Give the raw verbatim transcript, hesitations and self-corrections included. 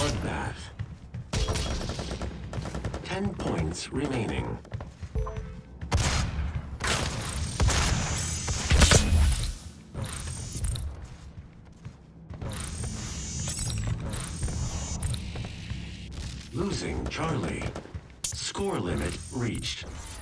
Bloodbath. Ten points remaining. Losing Charlie. Score limit reached.